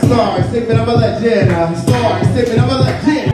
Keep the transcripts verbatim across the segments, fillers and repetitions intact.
Star, statement of a legend. Uh, Star, statement of a legend.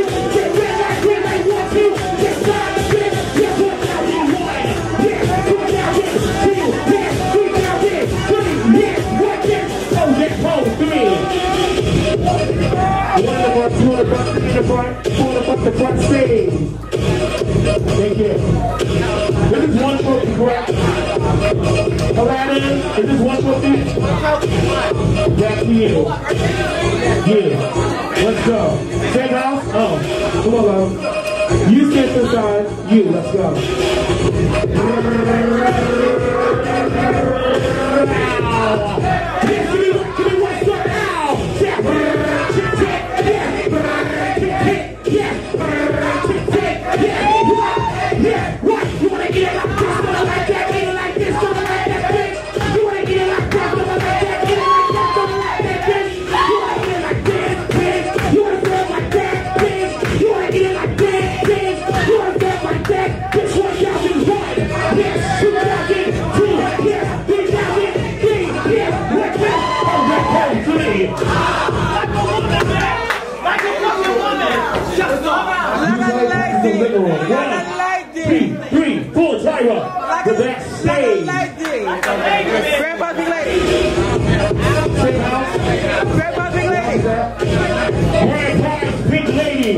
Come on. busting in the front, pulling up the front stage. Thank you. This is one trophy, correct? Aladdin, is this one trophy? That's you. Yeah. Let's go. Same house? Oh. Come on, love. You stand to the side. You, let's go. Yes, give me, give me one shot now. Yeah. Yeah, what? You wanna get it like this, wanna like that, get it like this, wanna like that, bitch. You wanna get it like that, wanna like that, get it like that, wanna like that, bitch. You wanna get it like this, bitch. You wanna feel like that, bitch. You wanna get it like that, bitch. You wanna feel like that, bitch. One thousand one, yes, two thousand two, yes, three thousand three, yes, what's that? Oh, that code three. Like a woman, man. Like a fucking woman. Just go around. Three, three, four, gyro. The backstage. Grandpa big lady. Same house. Grandpa big lady. Grandpa's big lady.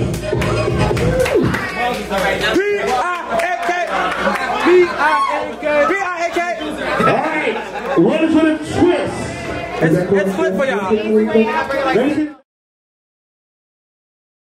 B I A K. B I A K. B I A K. All right, run for the twist. It's, it's good for y'all.